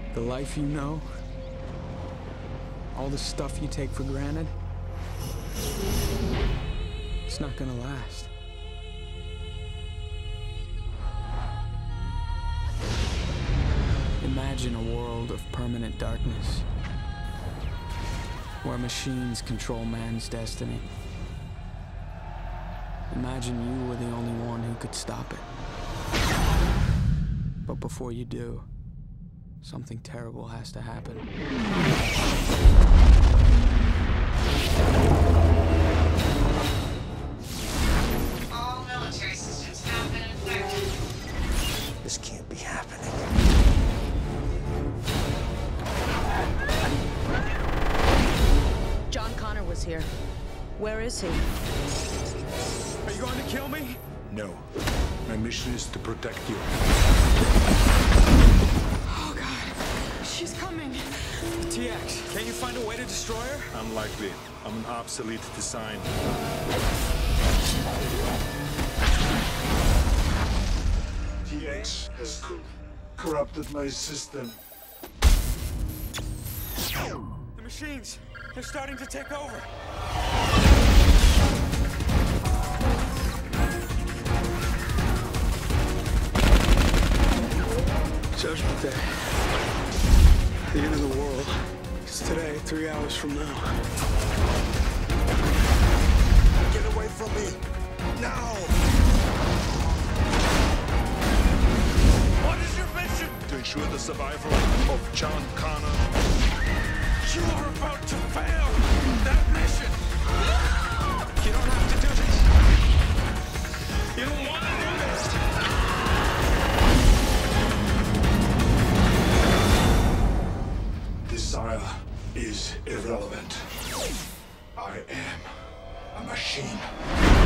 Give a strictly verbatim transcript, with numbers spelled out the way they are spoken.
The life you know, all the stuff you take for granted, it's not gonna last. Imagine a world of permanent darkness, where machines control man's destiny. Imagine you were the only one who could stop it. But before you do, something terrible has to happen. All military systems have been infected. This can't be happening. John Connor was here. Where is he? Are you going to kill me? No. My mission is to protect you. Oh God, she's coming. T X, can't you find a way to destroy her? Unlikely. I'm an obsolete design. T X has corrupted my system. The machines, they're starting to take over. Judgment Day. The end of the world. It's today, three hours from now. Get away from me! Now! What is your mission? To ensure the survival of John Connor. You are about to fail that mission. You don't have to do this. You don't want to do this. Desire is irrelevant. I am a machine.